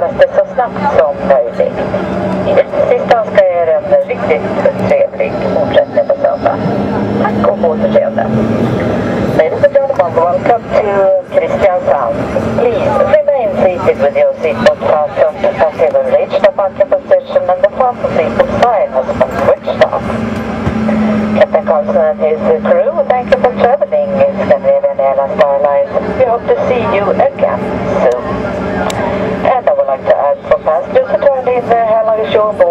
göras det så snabbt som möjligt. I det sista önskar jag er en riktigt trevlig fortsättning på söndag. Tack och på återseende. Ladies and gentlemen, welcome to Kristiansand. Please remain seated with your seatbelt fastened until you reach the parking position and the fasten seatbelt sign has been switched off. Captain Carlson and his crew, thank you for traveling in Scandinavian Airlines Airlines. We hope to see you again soon. And I would like to add for passengers to turn in their hand luggage on board